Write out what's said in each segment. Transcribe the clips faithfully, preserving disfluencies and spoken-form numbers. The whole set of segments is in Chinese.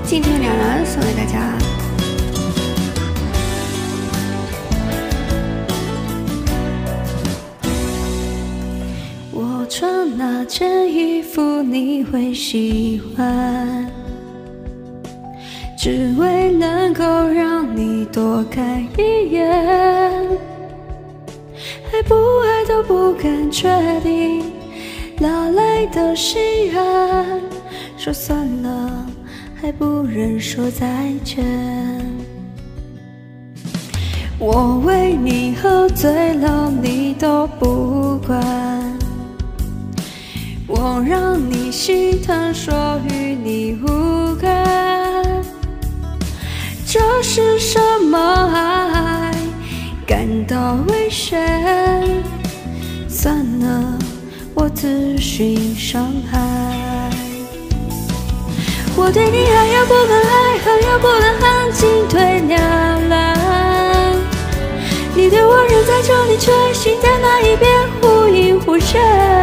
今天两人送给大家。我穿那件衣服你会喜欢，只为能够让你多看一眼，爱不爱都不敢确定，哪来的释然？说算了，还不忍说再见。我为你喝醉了，你都不管，我让你心疼，说与你无干。这是什么爱？感到危险，算了，我自寻伤害。我对你爱要不能爱，恨要不能恨，进退两难。你对我人在这里，却心在那一边，忽隐忽现。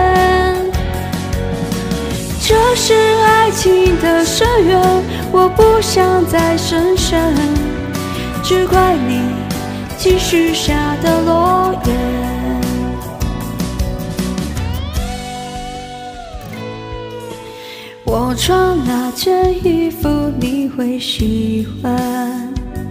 这是爱情的深渊，我不想再深深，只怪你继续下的落叶。我穿那件衣服你会喜欢，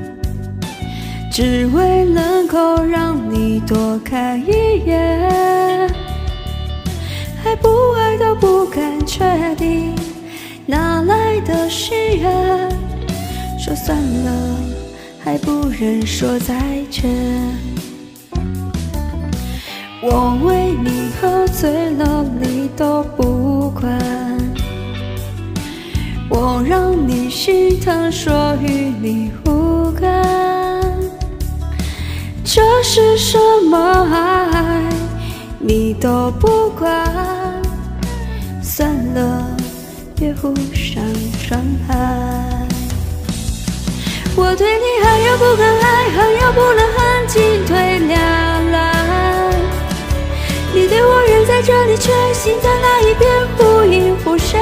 只为能够让你多看一眼，爱不爱都不敢确定，哪来的释然？说算了，还不忍说再见。我为你喝醉了，你都不管，我让你心疼，说与你无干。这是什么爱？你都不管，算了，别互相伤害。我对你爱要不敢爱，恨要不能恨，进退两难。你对我人在这里，却心在那一边，忽隐忽现。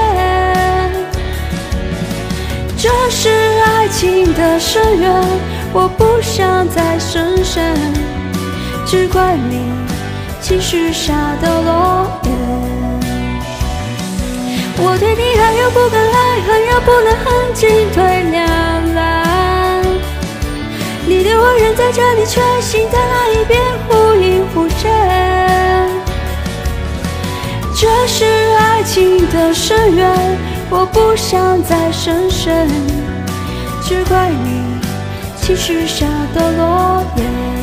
这是爱情的深渊，我不想再深深，只怪你继续下的落叶。我对你爱要不敢爱，恨要不能恨，进退两难。你对我人在这里，却心在那一边，忽隐忽现。这是爱情的深渊，我不想再深深，只怪你继续下的落叶。